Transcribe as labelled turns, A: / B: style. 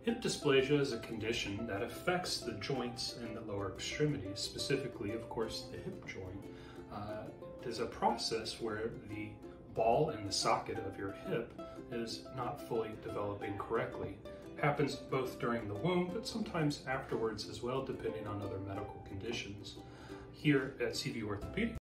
A: Hip dysplasia is a condition that affects the joints in the lower extremities, specifically, of course, the hip joint. There's a process where the ball in the socket of your hip is not fully developing correctly. It happens both during the womb, but sometimes afterwards as well, depending on other medical conditions. Here at Seaview Orthopaedic,